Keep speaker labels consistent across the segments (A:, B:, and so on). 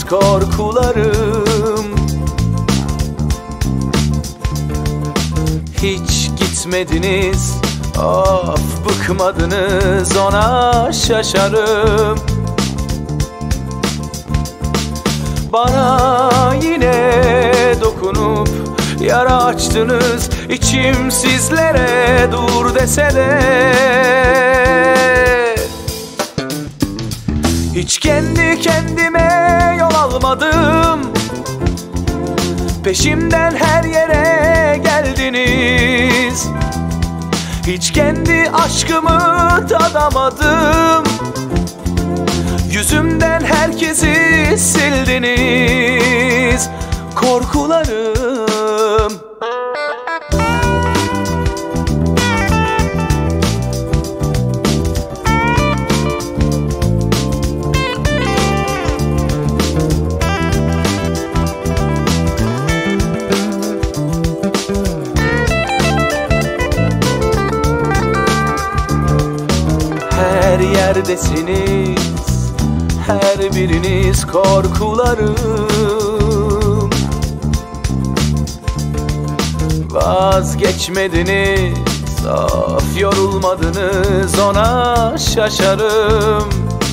A: korkularım. Hiç gitmediniz, of bıkmadınız, ona şaşarım. Bana yine dokunup yara açtınız, içim sizlere dur dese de. Hiç kendi kendime yol almadım, peşimden her yere geldiniz. Hiç kendi aşkımı tadamadım, yüzümden herkesi sildiniz. Korkularım. Her yerdesiniz, her biriniz korkularım. Vazgeçmediniz, of yorulmadınız, ona şaşarım.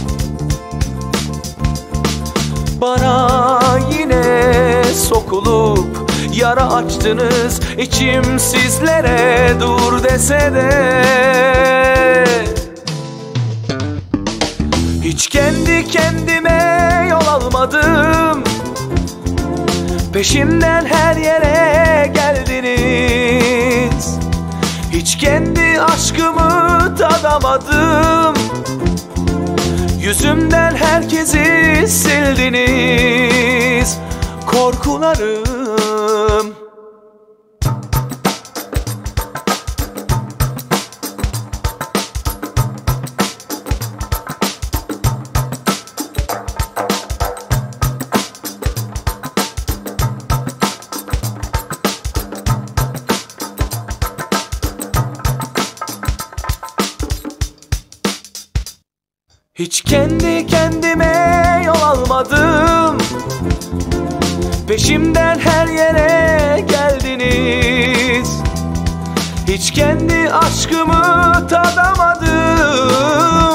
A: Bana yine sokulup yara açtınız, içim sizlere dur dese de. Hiç kendi kendime yol almadım, peşimden her yere geldiniz. Hiç kendi aşkımı tadamadım, yüzümden herkesi sildiniz. Korkularım. Hiç kendi kendime yol almadım, peşimden her yere geldiniz. Hiç kendi aşkımı tadamadım,